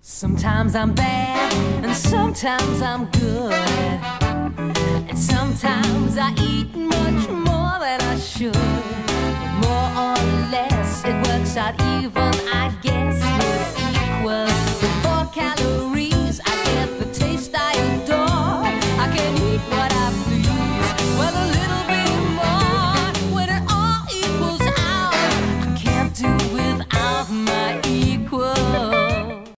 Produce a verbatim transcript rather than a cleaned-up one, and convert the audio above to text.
Sometimes I'm bad, and sometimes I'm good, and sometimes I eat more